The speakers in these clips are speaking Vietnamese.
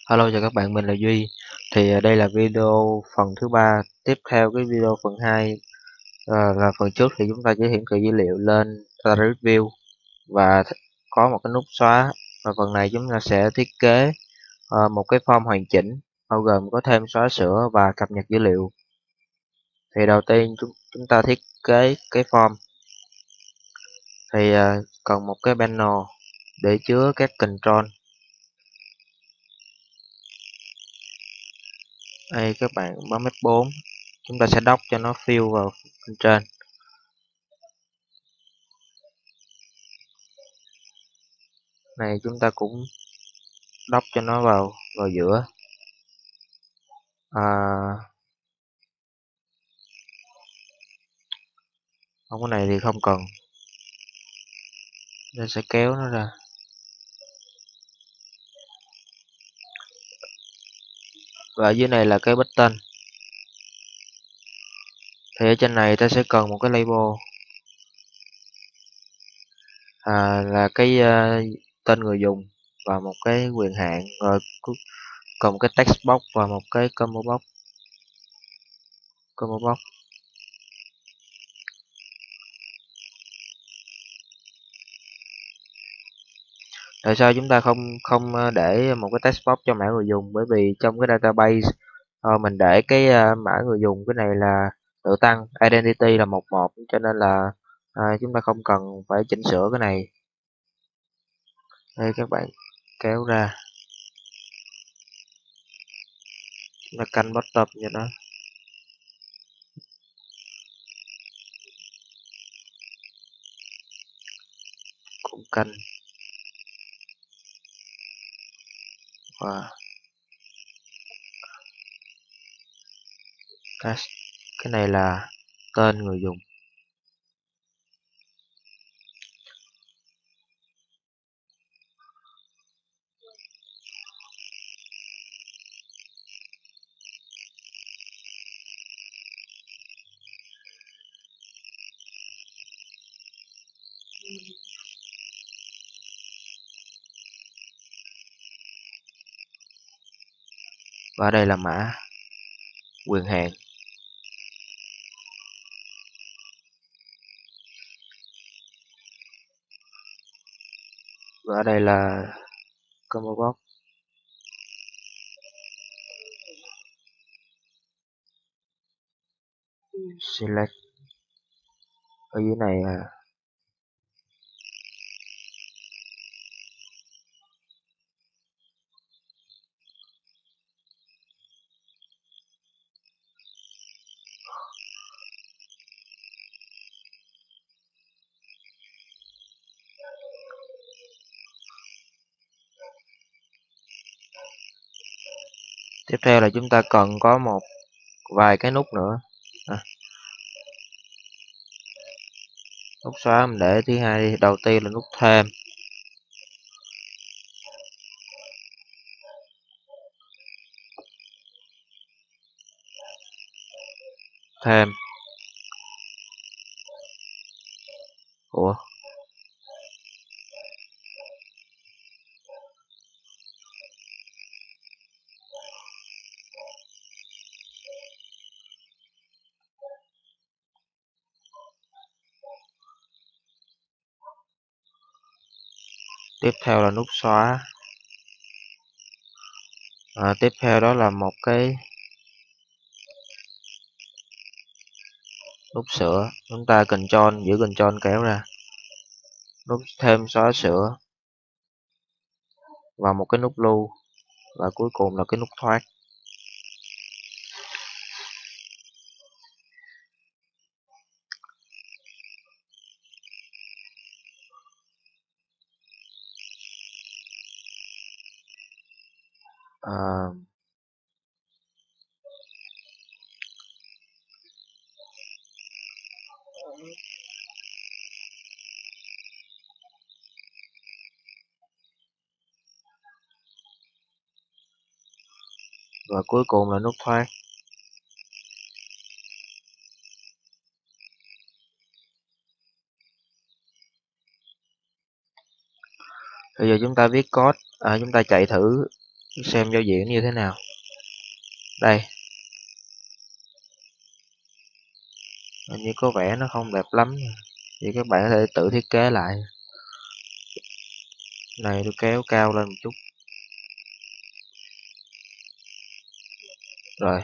Hello, chào các bạn, mình là Duy. Đây là video phần thứ ba tiếp theo cái video phần 2. Là phần trước thì chúng ta chỉ hiển thị dữ liệu lên ta review và có một cái nút xóa, và phần này chúng ta sẽ thiết kế một cái form hoàn chỉnh bao gồm có thêm xóa sửa và cập nhật dữ liệu. Thì đầu tiên chúng ta thiết kế cái form. Cần một cái panel để chứa các control. Đây các bạn bấm F4, chúng ta sẽ dock cho nó fill vào bên trên. Này chúng ta cũng dock cho nó vào vào giữa. Không, cái này thì không cần, nên sẽ kéo nó ra. Và ở dưới này là cái button. Thì ở trên này ta sẽ cần một cái label, là cái tên người dùng và một cái quyền hạn, rồi còn một cái text box và một cái combo box. Tại sao chúng ta không không để một cái text box cho mã người dùng? Bởi vì trong cái database mình để cái mã người dùng, cái này là tự tăng, identity là 11, cho nên là chúng ta không cần phải chỉnh sửa cái này. Đây các bạn kéo ra, chúng ta canh bottom cho nó. Cũng canh, và cái này là tên người dùng. Và đây là mã quyền hạn. Và đây là combo box. Select. Ở dưới này tiếp theo là chúng ta cần có một vài cái nút nữa. Nút xóa mình để thứ hai đi. Đầu tiên là nút thêm. Thêm. Ủa, tiếp theo là nút xóa. Tiếp theo đó là một cái nút sửa. Chúng ta giữ Ctrl kéo ra, nút thêm xóa sửa, và một cái nút lưu, và cuối cùng là cái nút thoát. à, và cuối cùng là nút thoát. Bây giờ chúng ta viết code, chúng ta chạy thử xem giao diện như thế nào. Đây, hình như có vẻ nó không đẹp lắm, thì các bạn có thể tự thiết kế lại. Này tôi kéo cao lên một chút. Rồi,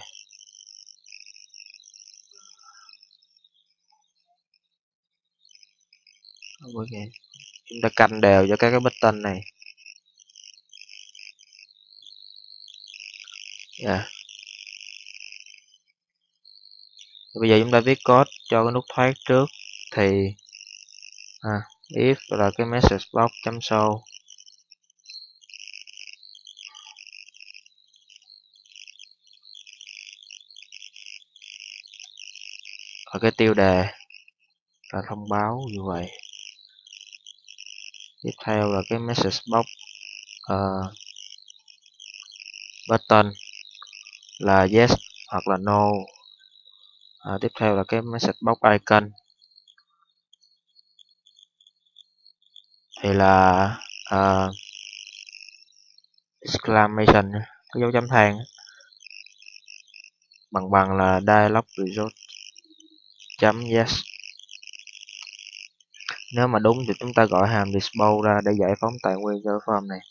chúng ta canh đều cho các cái button này. Yeah. Bây giờ chúng ta viết code cho cái nút thoát trước. Thì if là cái message box chấm show, ở cái tiêu đề là thông báo như vậy. Tiếp theo là cái message box button là yes hoặc là no. Tiếp theo là cái message box icon thì là exclamation, cái dấu chấm than, bằng là dialog result chấm yes. Nếu mà đúng thì chúng ta gọi hàm dispose ra để giải phóng tài nguyên cho form này.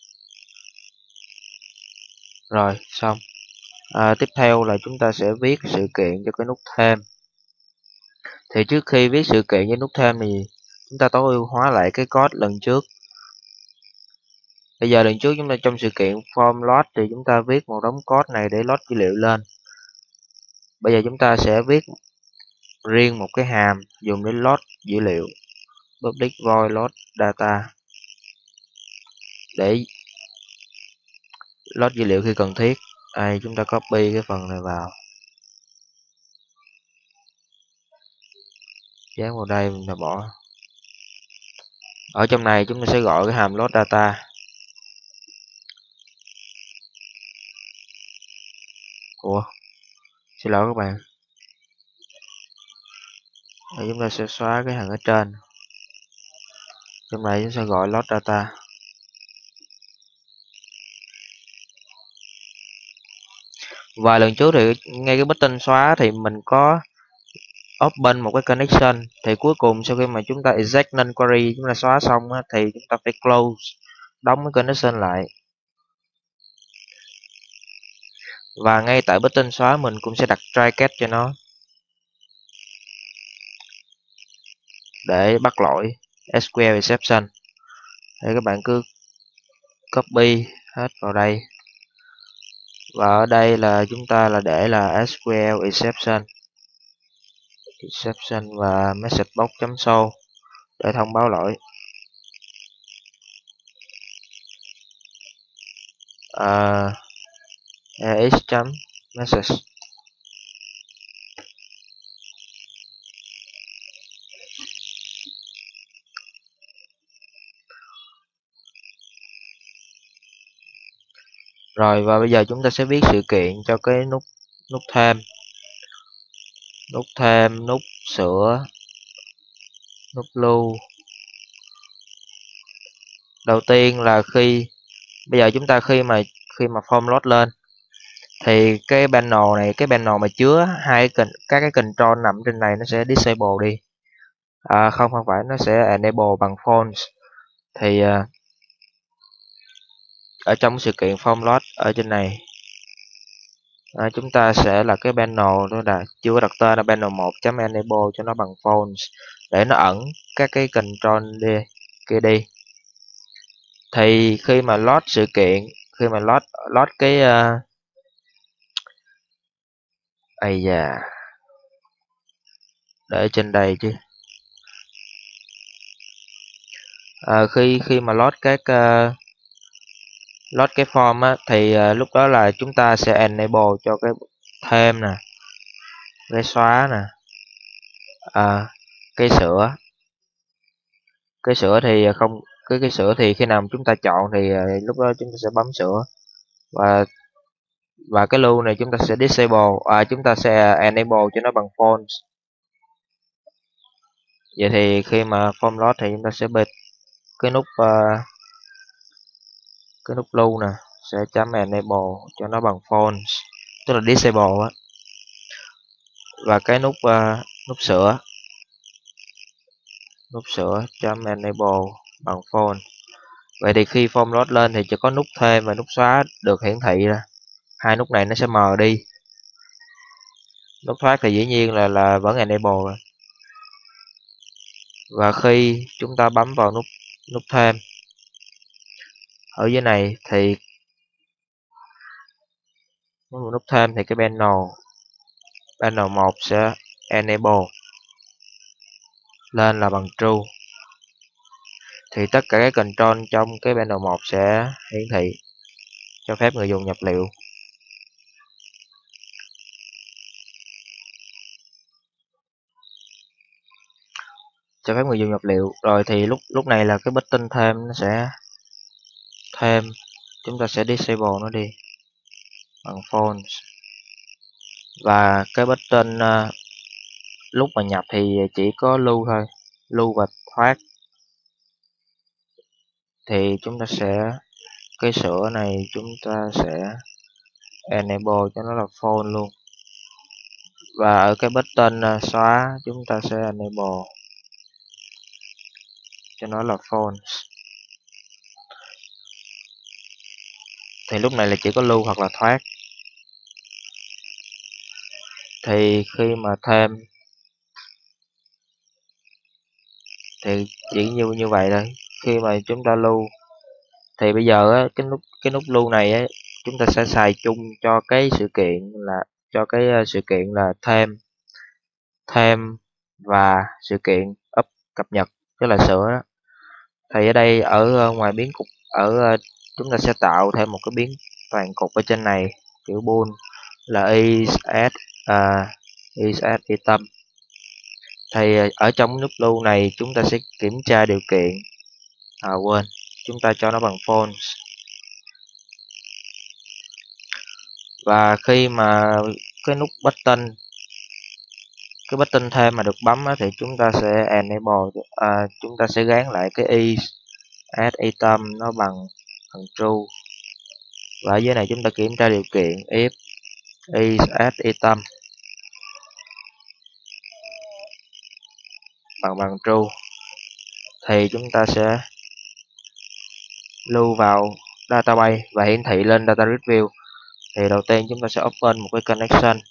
Rồi, xong. Tiếp theo là chúng ta sẽ viết sự kiện cho cái nút thêm. Thì trước khi viết sự kiện với nút thêm thì chúng ta tối ưu hóa lại cái code lần trước. Bây giờ lần trước chúng ta trong sự kiện form load thì chúng ta viết một đống code này để load dữ liệu lên. Bây giờ chúng ta sẽ viết riêng một cái hàm dùng để load dữ liệu, public void load data, để load dữ liệu khi cần thiết. Đây, chúng ta copy cái phần này vào, dán vào đây, mình ta bỏ. Ở trong này chúng ta sẽ gọi cái hàm load data. Ủa, xin lỗi các bạn. Đây, chúng ta sẽ xóa cái hàng ở trên. Trong này chúng ta sẽ gọi load data. Vài lần trước thì ngay cái button xóa thì mình có open một cái connection, thì cuối cùng sau khi mà chúng ta eject null query chúng ta xóa xong thì chúng ta phải close, đóng cái connection lại. Và ngay tại button xóa mình cũng sẽ đặt try catch cho nó để bắt lỗi SQL exception. Thì các bạn cứ copy hết vào đây, và ở đây là chúng ta là để là SQL exception và message box chấm show để thông báo lỗi. EX chấm message. Rồi, và bây giờ chúng ta sẽ viết sự kiện cho cái nút thêm, nút sửa, nút lưu. Đầu tiên là bây giờ chúng ta khi mà form load lên thì cái panel mà chứa các cái control nằm trên này nó sẽ disable đi. Không phải, nó sẽ enable bằng false. Thì ở trong sự kiện form load ở trên này, chúng ta sẽ là cái panel đó là chưa có đặt tên là panel 1.enable cho nó bằng false để nó ẩn các cái control kia đi. Thì khi mà load sự kiện, khi mà load cái để trên đây chứ. Khi mà load cái form thì lúc đó là chúng ta sẽ enable cho cái thêm nè, cái xóa nè, cái sửa thì không, cái sửa thì khi nào chúng ta chọn thì lúc đó chúng ta sẽ bấm sửa, và cái lưu này chúng ta sẽ disable, chúng ta sẽ enable cho nó bằng false. Vậy thì khi mà form load thì chúng ta sẽ bịt cái nút lưu nè, sẽ chấm enable cho nó bằng false, tức là disable á. Và cái nút sửa chấm enable bằng false. Vậy thì khi form load lên thì chỉ có nút thêm và nút xóa được hiển thị ra. Hai nút này nó sẽ mờ đi. Nút thoát thì dĩ nhiên là vẫn enable rồi. Và khi chúng ta bấm vào nút thêm ở dưới này thì nút thêm thì cái panel 1 sẽ enable lên là bằng true. Thì tất cả các control trong cái panel 1 sẽ hiển thị, cho phép người dùng nhập liệu. Rồi thì lúc này là cái button thêm nó sẽ thêm, chúng ta sẽ disable nó đi bằng false. Và cái button lúc mà nhập thì chỉ có lưu thôi, lưu và thoát. Thì chúng ta sẽ, cái sửa này chúng ta sẽ enable cho nó là false luôn. Và ở cái button xóa chúng ta sẽ enable cho nó là false. Thì lúc này là chỉ có lưu hoặc là thoát. Thì khi mà thêm thì chỉ như vậy thôi. Khi mà chúng ta lưu thì bây giờ á, cái nút lưu này á, chúng ta sẽ xài chung cho cái sự kiện là thêm và sự kiện up cập nhật, tức là sửa đó. Thì ở đây ở ngoài biến cục chúng ta sẽ tạo thêm một cái biến toàn cục ở trên này kiểu bool là is add item. Thì ở trong nút lưu này chúng ta sẽ kiểm tra điều kiện, chúng ta cho nó bằng false. Và khi mà cái nút button thêm mà được bấm á, thì chúng ta sẽ enable, chúng ta sẽ gán lại cái is add item nó bằng true. Và ở dưới này chúng ta kiểm tra điều kiện if is add item bằng true thì chúng ta sẽ lưu vào database và hiển thị lên data review. Thì đầu tiên chúng ta sẽ open một cái connection.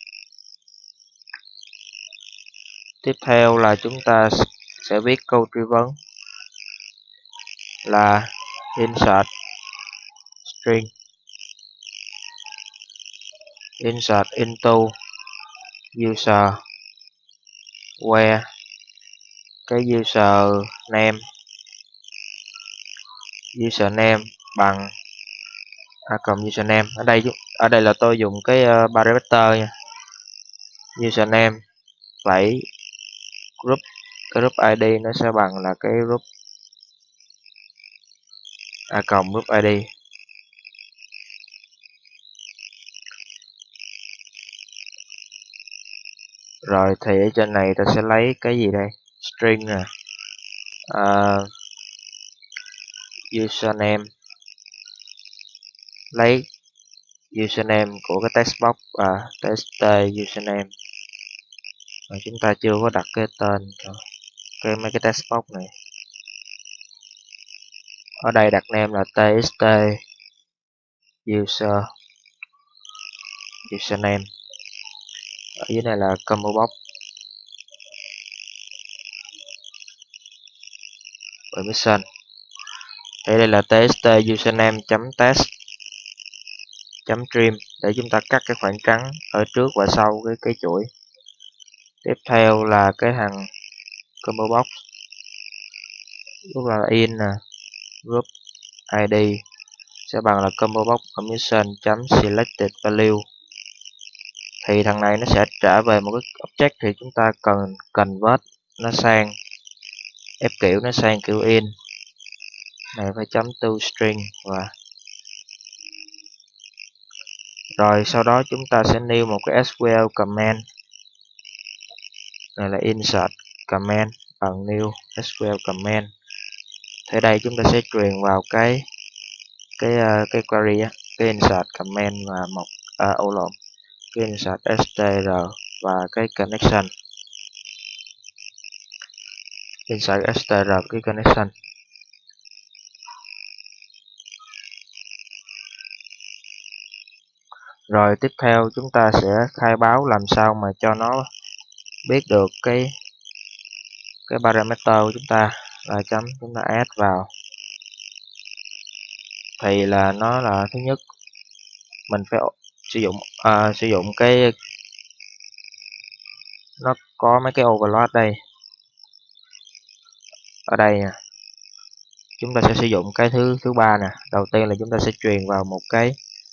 Tiếp theo là chúng ta sẽ viết câu truy vấn là insert into user where cái username bằng username. Ở đây là tôi dùng cái parameter nha. Username phẩy group, cái group ID nó sẽ bằng là cái group group ID. Rồi thì ở trên này ta sẽ lấy cái gì đây? String nè. Username, lấy username của cái text box txt username. Mà chúng ta chưa có đặt cái tên mấy cái text box này. Ở đây đặt name là txt username. Ở dưới này là combo box permission. Thì đây là txt username test trim để chúng ta cắt cái khoảng trắng ở trước và sau cái chuỗi. Tiếp theo là cái thằng combo box, lúc là in nè, group ID sẽ bằng là combo box permission selected value. Thì thằng này nó sẽ trả về một cái object, thì chúng ta cần convert nó sang ép kiểu, nó sang kiểu in này phải chấm to string. Và rồi sau đó chúng ta sẽ new một cái SQL command, này là insert command bằng new SQL command. Thế đây chúng ta sẽ truyền vào cái query á, cái insert comment và một ô lộn, cái insert str và cái connection, insert str cái connection. Rồi tiếp theo chúng ta sẽ khai báo làm sao mà cho nó biết được cái parameter của chúng ta, là chấm chúng ta add vào. Thì là nó là thứ nhất mình phải sử dụng cái, nó có mấy cái overload đây, ở đây nè, chúng ta sẽ sử dụng cái thứ ba nè. Đầu tiên là chúng ta sẽ truyền vào một cái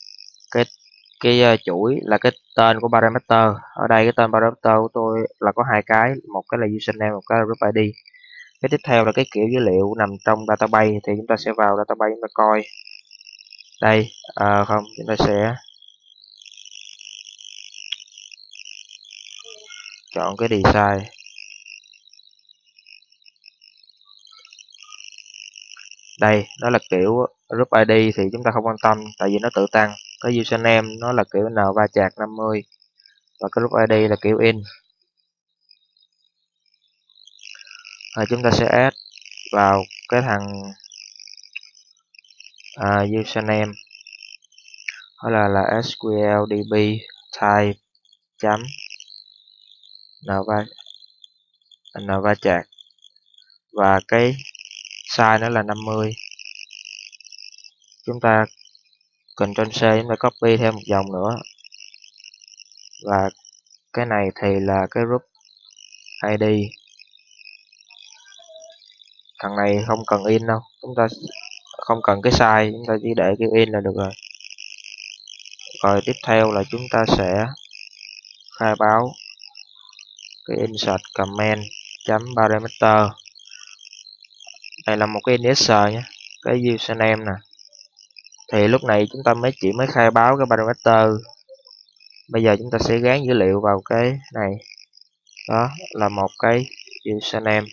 chuỗi là cái tên của parameter. Ở đây cái tên parameter của tôi là có hai cái, một cái là username, một cái là group ID. Cái tiếp theo là cái kiểu dữ liệu nằm trong database, thì chúng ta sẽ vào database chúng ta coi đây, không, chúng ta sẽ chọn cái design. Đây nó là kiểu group ID thì chúng ta không quan tâm tại vì nó tự tăng. Cái username nó là kiểu n va chạc 50 và cái group ID là kiểu in. Rồi chúng ta sẽ add vào cái thằng username, đó là SQL DB type chấm n va chạc và cái size nó là 50. Chúng ta Ctrl C, chúng ta copy thêm một dòng nữa, và cái này thì là cái group ID. Thằng này không cần in đâu, chúng ta không cần cái size, chúng ta chỉ để cái in là được rồi. Rồi tiếp theo là chúng ta sẽ khai báo cái insert comment chấm parameter. Đây là một cái index nhé, cái username nè. Thì lúc này chúng ta chỉ mới khai báo cái parameter. Bây giờ chúng ta sẽ gán dữ liệu vào cái này, đó là một cái username.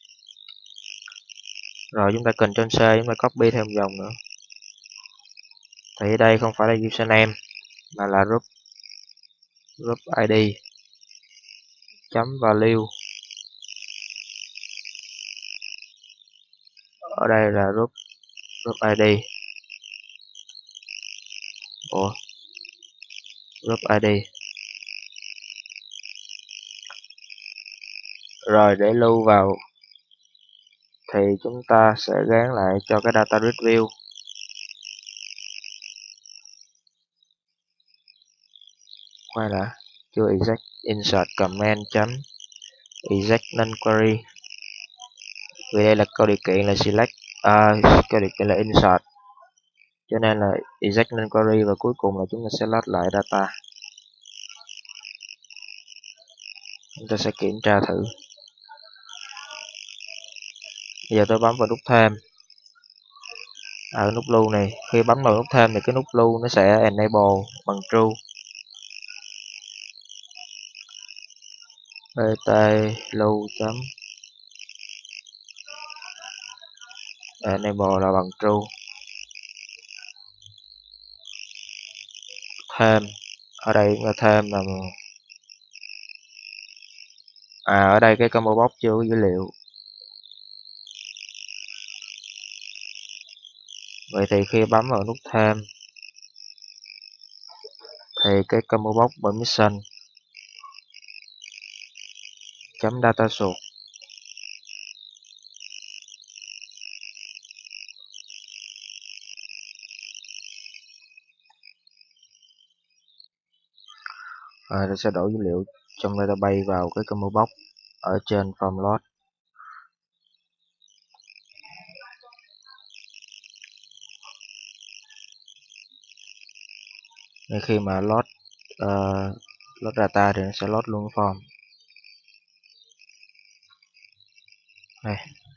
Rồi chúng ta Ctrl C, chúng ta copy thêm dòng nữa. Thì đây không phải là username mà là group ID chấm value. Ở đây là group ID. Group ID. Rồi để lưu vào thì chúng ta sẽ gán lại cho cái data review. Khoan đã, chưa exact, insert comment chấm exact non query. Vì đây là câu điều kiện là select, câu điều kiện là insert, cho nên là exact non query, và cuối cùng là chúng ta sẽ load lại data. Chúng ta sẽ kiểm tra thử. Bây giờ tôi bấm vào nút thêm. Ở nút lưu này, khi bấm vào nút thêm thì cái nút lưu nó sẽ enable bằng true. pt lưu chấm enable là bằng true. Thêm, ở đây chúng ta thêm là ở đây cái combo box chưa có dữ liệu. Vậy thì khi bấm vào nút thêm thì cái combo box permission chấm data source nó sẽ đổ dữ liệu trong database vào cái combo box ở trên form load. Nên khi mà load data thì nó sẽ load luôn form này.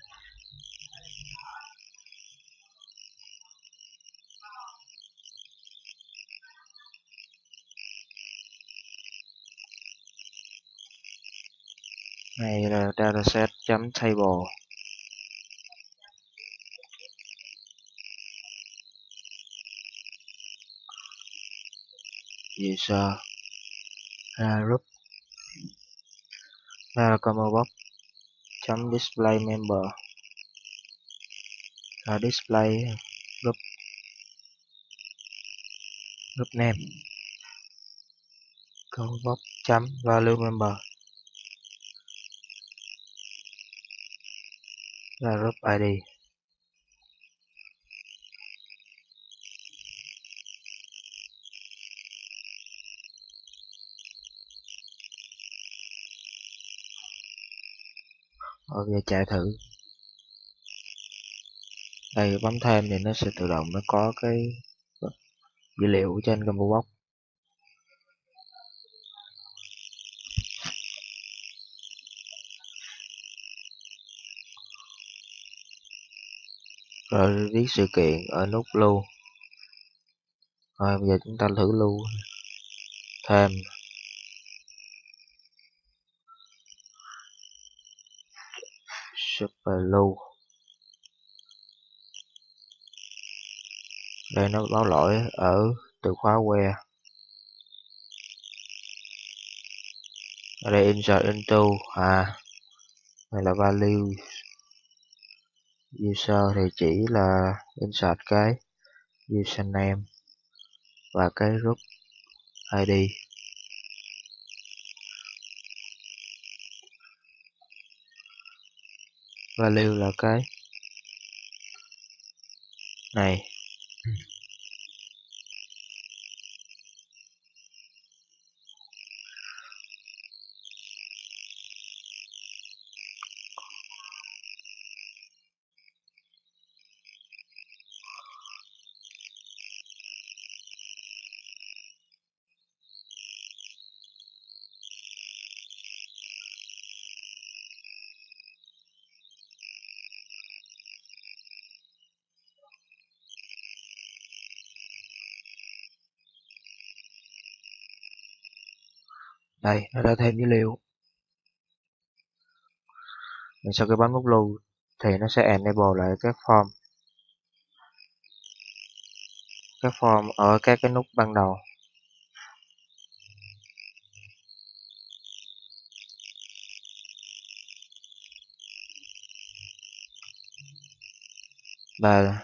Này là dataset chấm table. user ra group ra combo box chấm display member ra display group name combo box chấm value member ra group id. Rồi giờ chạy thử. Đây bấm thêm thì nó sẽ tự động nó có cái dữ liệu trên combo box. Rồi viết sự kiện ở nút lưu. Rồi bây giờ chúng ta thử lưu thêm super lưu. Đây nó báo lỗi ở từ khóa where. Ở đây insert into này là value user thì chỉ là insert cái username và cái group id. Value là cái này. Đây nó đã thêm dữ liệu. Rồi sau khi bấm nút lưu thì nó sẽ enable lại các form ở các cái nút ban đầu. Và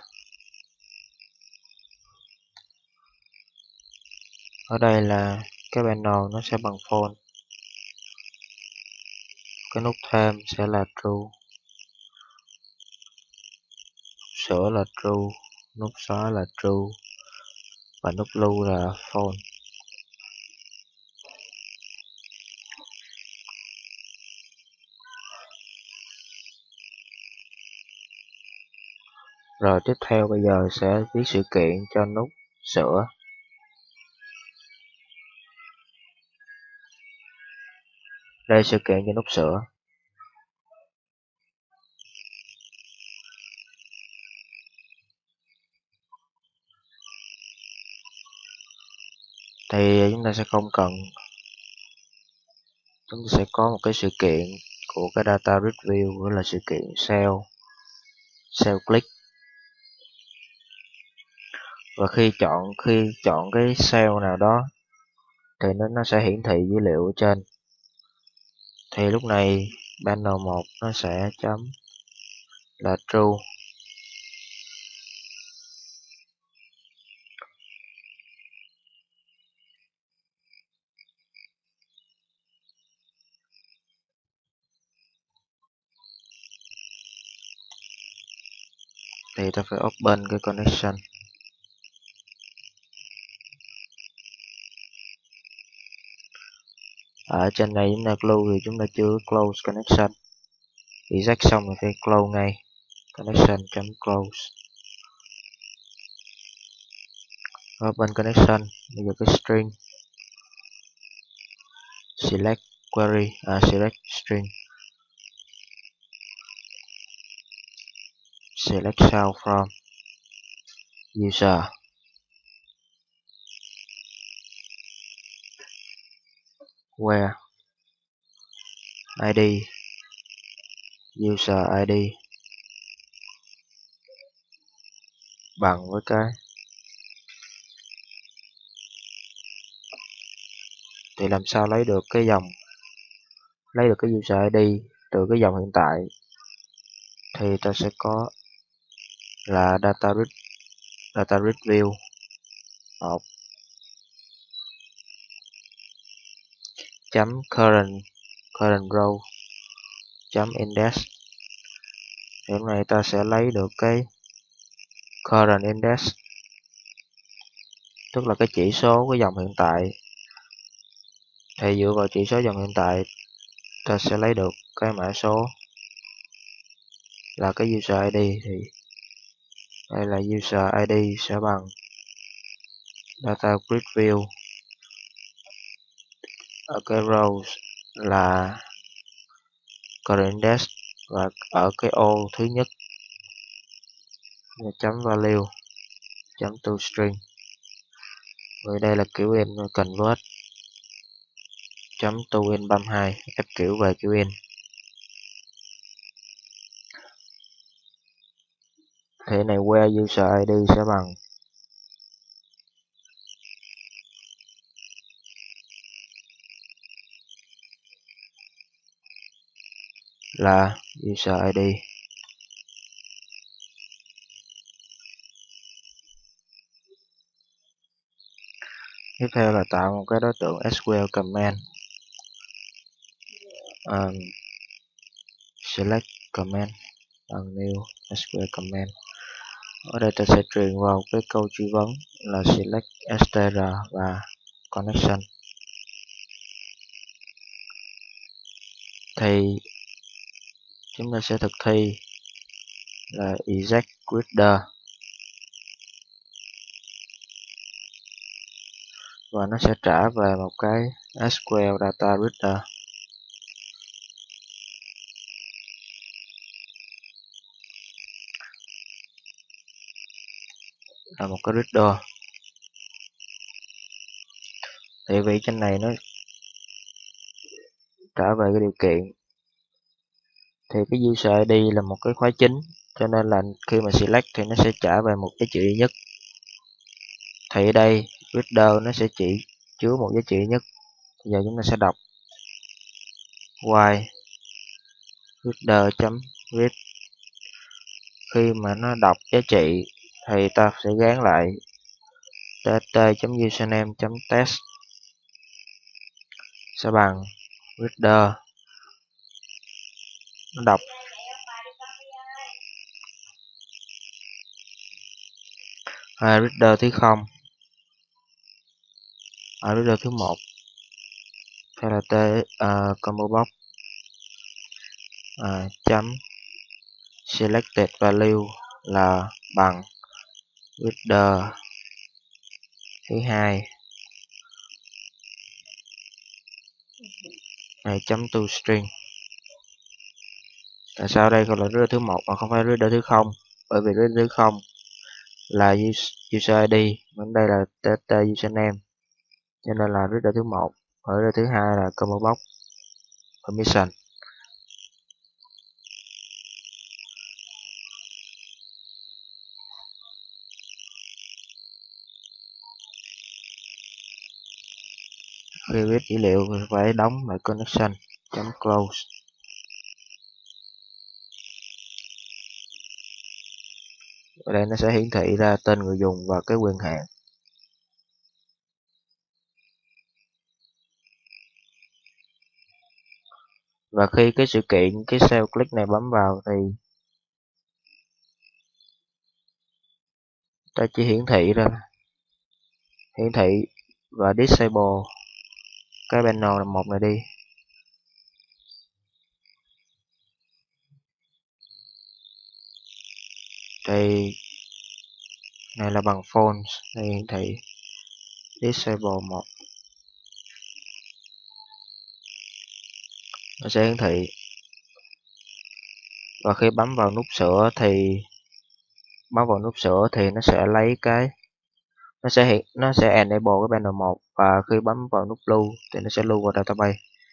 ở đây là cái panel nó sẽ bằng phone. Cái nút thêm sẽ là true, sửa là true, nút xóa là true và nút lưu là phone. Rồi tiếp theo bây giờ sẽ viết sự kiện cho nút sửa. Đây sự kiện cho nút sửa. Thì chúng ta sẽ không cần, chúng ta sẽ có một cái sự kiện của cái data review, đó là sự kiện sell click. Và khi chọn cái cell nào đó thì nó sẽ hiển thị dữ liệu ở trên. Thì lúc này panel 1 nó sẽ chấm là true. Thì ta phải open cái connection. Ở trên này chúng ta close thì chúng ta chưa close connection. Thì reject xong thì phải close ngay. Connection.close. Open connection. Bây giờ cái string select query, select string, select cell from user, where id, user id bằng với cái Thì làm sao lấy được cái user ID từ cái dòng hiện tại, thì ta sẽ có là data read view một chấm current row chấm index. Thì hôm nay ta sẽ lấy được cái current index, tức là cái chỉ số của dòng hiện tại. Thì dựa vào chỉ số dòng hiện tại, ta sẽ lấy được cái mã số là cái user ID. Thì đây là user ID sẽ bằng data grid view ở cái row là current index, và ở cái ô thứ nhất là chấm value chấm toString. Rồi đây là kiểu in convert chấm toIn32 ép kiểu về kiểu in. Thế này where user ID sẽ bằng là user ID. Tiếp theo là tạo một cái đối tượng SQL command. Select command bằng new SQL command. Ở đây ta sẽ truyền vào cái câu truy vấn là select str và connection. Thì chúng ta sẽ thực thi là eject reader, và nó sẽ trả về một cái SQL data reader. Là một cái reader. Thì vì trên này nó trả về cái điều kiện, thì cái user ID là một cái khóa chính, cho nên là khi mà select thì nó sẽ trả về một giá trị duy nhất. Thì ở đây reader nó sẽ chỉ chứa một giá trị duy nhất. Bây giờ chúng ta sẽ đọc while reader chấm read. Khi mà nó đọc giá trị thì ta sẽ gán lại tt.username.test sẽ bằng reader nó đọc reader thứ 0 reader thứ 1 hay là combo box chấm selected value là bằng reader thứ 2 này chấm toString. Tại sao đây còn là reader thứ 1 mà không phải reader thứ 0? Bởi vì reader thứ 0 là user ID, vẫn đây là tt username, cho nên là reader thứ 1, và reader thứ 2 là combo box permission. Khi viết dữ liệu phải đóng lại connection chấm close. Ở đây nó sẽ hiển thị ra tên người dùng và cái quyền hạn. Và khi cái sự kiện, cái cell click này bấm vào thì ta chỉ hiển thị và disable cái panel một này đi. Thì này là bằng false, đây hiển thị disable 1. Nó sẽ hiển thị, và khi bấm vào nút sửa thì nó sẽ lấy cái nó sẽ enable cái panel 1, và khi bấm vào nút lưu thì nó sẽ lưu vào database.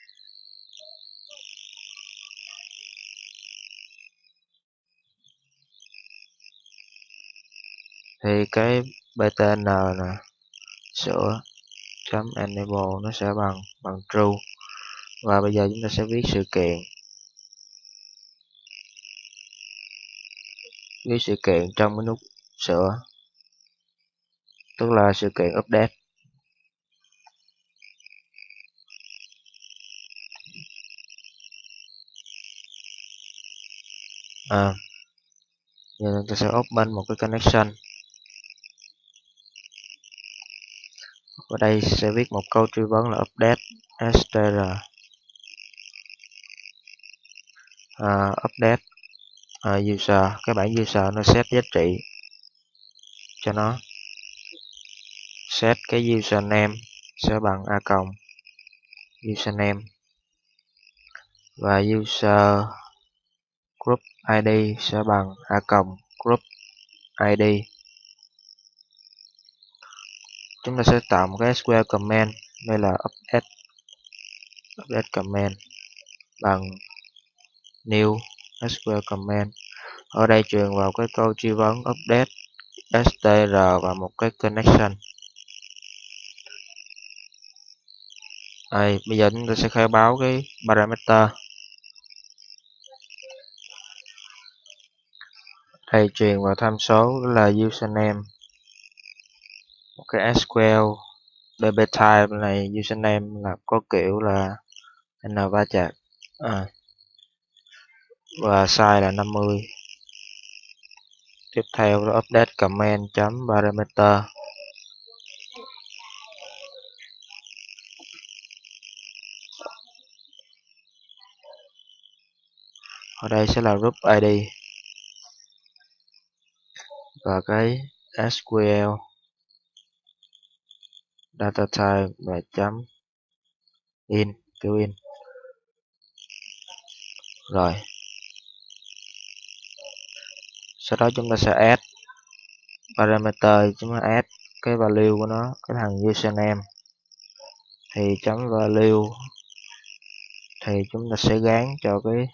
Thì cái btn là sửa chấm enable nó sẽ bằng bằng true. Và bây giờ chúng ta sẽ viết sự kiện, trong cái nút sửa, tức là sự kiện update. Giờ chúng ta sẽ open một cái connection. Ở đây sẽ viết một câu truy vấn là update str, update user. Cái bảng user nó set giá trị cho nó, set cái username sẽ bằng a cộng username, và user group ID sẽ bằng a cộng group ID. Chúng ta sẽ tạo một cái SQL command, đây là update command bằng new SQL command. Ở đây truyền vào cái câu truy vấn update str và một cái connection. Bây giờ chúng ta sẽ khai báo cái parameter. Đây truyền vào tham số là username, một cái SQL db type này, username là có kiểu là n va chạm, và size là 50. Tiếp theo là update command chấm parameter. Ở đây sẽ là group ID và cái SQL data type và chấm in, kiểu in. Rồi sau đó chúng ta sẽ add parameter, chúng ta add cái value của nó, cái thằng username thì chấm value, thì chúng ta sẽ gán cho cái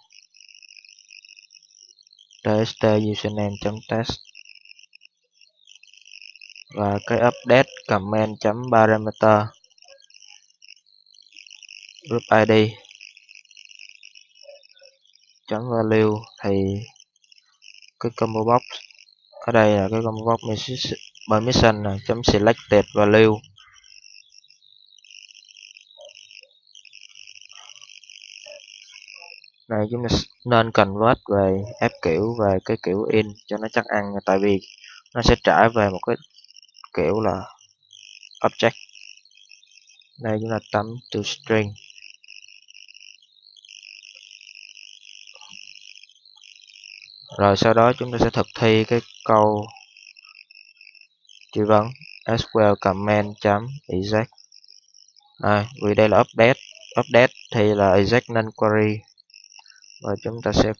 tst username chấm test, và cái update command chấm parameter group ID chấm value, thì cái combo box ở đây là cái combo box permission chấm selected value. Này chúng ta nên convert về ép kiểu về cái kiểu in cho nó chắc ăn, tại vì nó sẽ trả về một cái kiểu là object. Đây chúng ta chấm to string. Rồi sau đó chúng ta sẽ thực thi cái câu truy vấn SQL command chấm exec. Vì đây là update thì là exec nên query, và chúng ta sẽ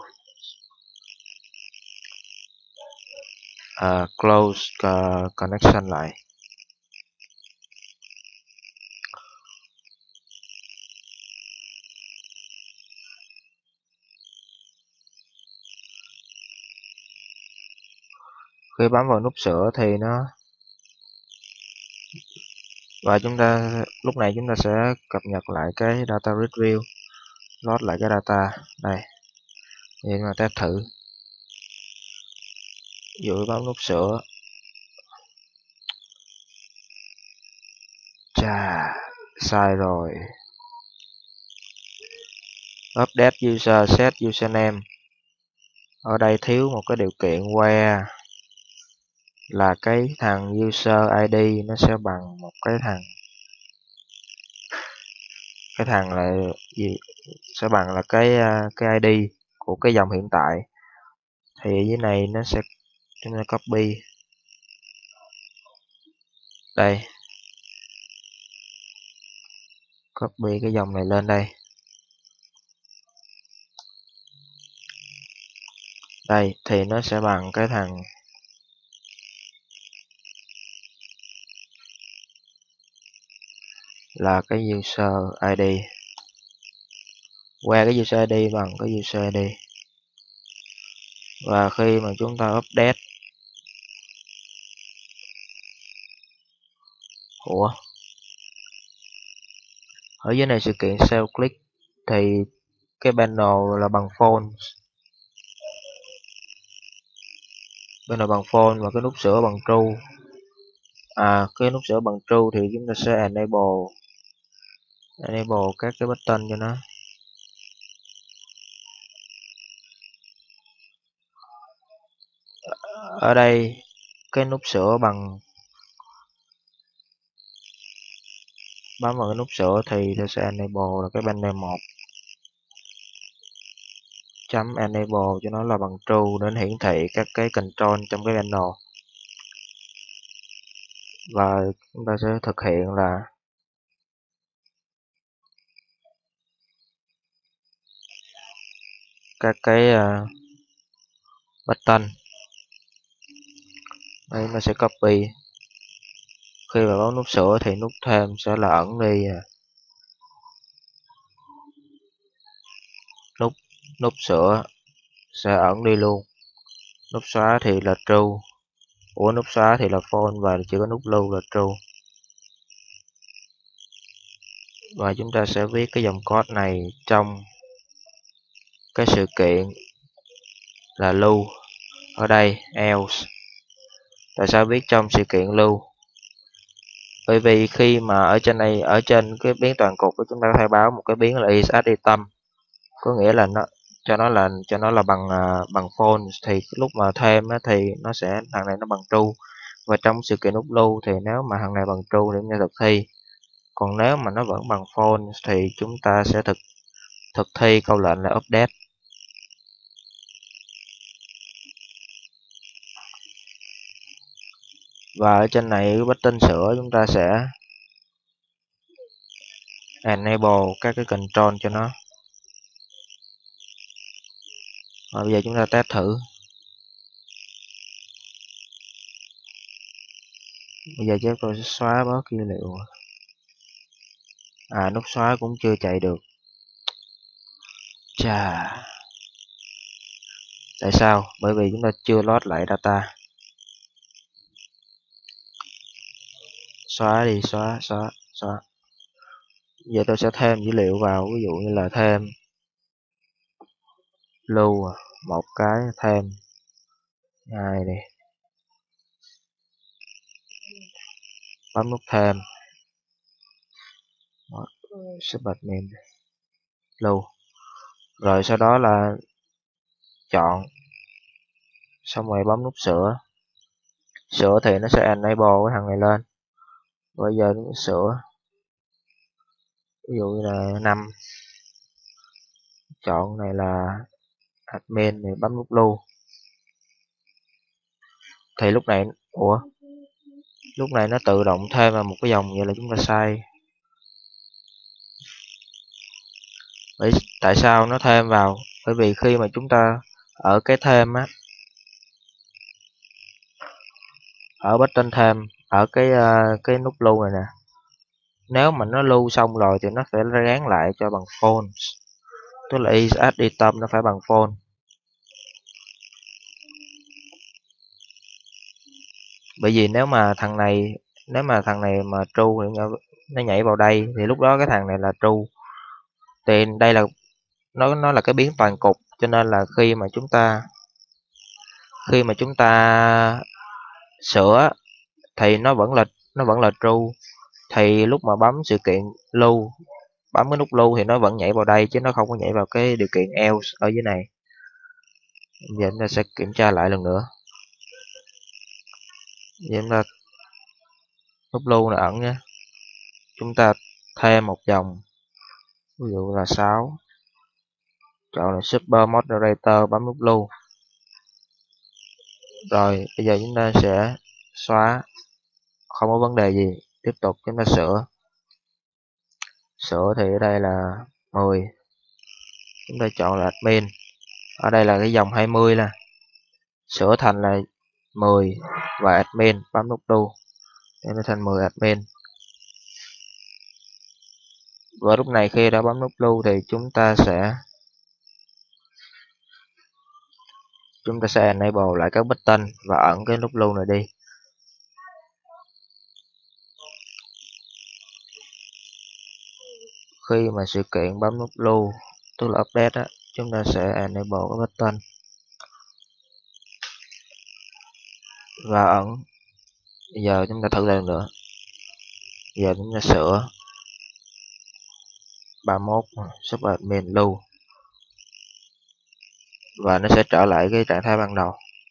close connection lại. Khi bấm vào nút sửa thì nó, và lúc này chúng ta sẽ cập nhật lại cái data review, load lại cái data đây. Thì mà test thử, dụ bấm nút sửa, sai rồi. Update user set username, ở đây thiếu một cái điều kiện where là cái thằng user ID nó sẽ bằng một cái thằng là gì, sẽ bằng là cái ID của cái dòng hiện tại. Thì ở dưới này nó sẽ, chúng ta copy đây, copy cái dòng này lên đây. Đây thì nó sẽ bằng cái thằng là cái user ID, qua cái user ID bằng cái user ID. Và khi mà chúng ta update, Ở dưới này sự kiện save click thì cái panel là bằng phone, panel bằng phone và cái nút sửa bằng true. Cái nút sửa bằng true thì chúng ta sẽ enable các cái button cho nó. Ở đây cái nút sửa bằng, bấm vào cái nút sửa thì ta sẽ enable là cái panel 1, chấm enable cho nó là bằng true để hiển thị các cái control trong cái panel. Và chúng ta sẽ thực hiện là các cái button. Đây nó sẽ copy, khi mà bấm nút sửa thì nút thêm sẽ là ẩn đi, nút sửa sẽ ẩn đi luôn, nút xóa thì là true, nút xóa thì là false và chỉ có nút lưu là true. Và chúng ta sẽ viết cái dòng code này trong cái sự kiện là lưu. Ở đây else. Tại sao viết trong sự kiện lưu? Bởi vì khi mà ở trên này, ở trên cái biến toàn cục của chúng ta khai báo một cái biến là is add item, có nghĩa là nó cho nó là bằng false, thì lúc mà thêm á, thì nó sẽ thằng này nó bằng true. Và trong sự kiện nút lưu thì nếu mà thằng này bằng true thì chúng ta thực thi, còn nếu mà nó vẫn bằng false thì chúng ta sẽ thực thi câu lệnh là update. Và ở trên này cái button sửa chúng ta sẽ enable các cái control cho nó. Và bây giờ chúng ta test thử. Bây giờ chắc tôi sẽ xóa bớt dữ liệu. Nút xóa cũng chưa chạy được. Chà. Tại sao? Bởi vì chúng ta chưa load lại data. Xóa đi, xóa. Giờ tôi sẽ thêm dữ liệu vào, ví dụ như là thêm lưu một cái, thêm 2 này. Bấm nút thêm. Subadmin lưu. Rồi sau đó là chọn, xong rồi bấm nút sửa. Sửa thì nó sẽ enable cái thằng này lên. Bây giờ nó sửa, ví dụ như là 5, chọn này là admin thì bấm nút lưu. Thì lúc này lúc này nó tự động thêm vào một cái dòng, vậy là chúng ta sai. Tại sao nó thêm vào? Bởi vì khi mà chúng ta ở cái thêm á, ở button thêm, ở cái nút lưu này nè, nếu mà nó lưu xong rồi thì nó phải gán lại cho bằng false, tức là is add item nó phải bằng false. Bởi vì nếu mà thằng này mà true thì nó nhảy vào đây, thì lúc đó cái thằng này là true. Thì đây là nó là cái biến toàn cục, cho nên là khi mà chúng ta sửa thì nó vẫn là true. Thì lúc mà bấm sự kiện lưu, bấm cái nút lưu thì nó vẫn nhảy vào đây chứ nó không có nhảy vào cái điều kiện else ở dưới này. Giờ chúng ta sẽ kiểm tra lại lần nữa. Giờ chúng ta nút lưu là ẩn nhé, chúng ta thêm một dòng, ví dụ là 6, chọn là super moderator, bấm nút lưu. Rồi bây giờ chúng ta sẽ xóa, không có vấn đề gì. Tiếp tục chúng ta sửa thì ở đây là 10, chúng ta chọn là admin. Ở đây là cái dòng 20 là sửa thành là 10 và admin, bấm nút lưu để nó thành 10 admin. Và lúc này khi đã bấm nút lưu thì chúng ta sẽ enable lại các button và ẩn cái nút lưu này đi. Khi mà sự kiện bấm nút lưu, tức là update á, chúng ta sẽ enable cái button và ẩn. Bây giờ chúng ta thử lần nữa. Bây giờ chúng ta sửa 31 subadmin lưu và nó sẽ trở lại cái trạng thái ban đầu.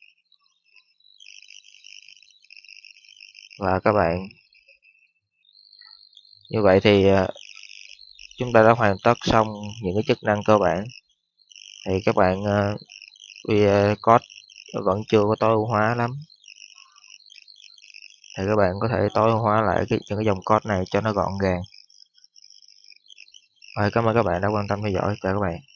Và các bạn, như vậy thì chúng ta đã hoàn tất xong những cái chức năng cơ bản. Thì các bạn vì code vẫn chưa có tối ưu hóa lắm, thì các bạn có thể tối ưu hóa lại những cái dòng code này cho nó gọn gàng. Rồi, cảm ơn các bạn đã quan tâm theo dõi, chào các bạn.